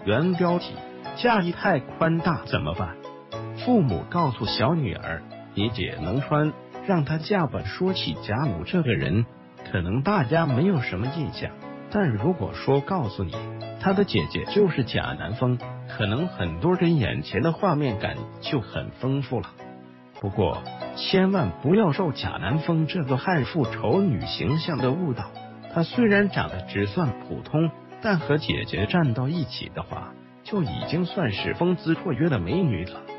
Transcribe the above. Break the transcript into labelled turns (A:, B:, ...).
A: 原标题：嫁衣太宽大怎么办？父母告诉小女儿，你姐能穿，让她嫁吧。说起贾母这个人，可能大家没有什么印象，但如果说告诉你她的姐姐就是贾南风，可能很多人眼前的画面感就很丰富了。不过千万不要受贾南风这个悍妇丑女形象的误导，她虽然长得只算普通，但和姐姐站到一起的话，就已经算是风姿绰约的美女了。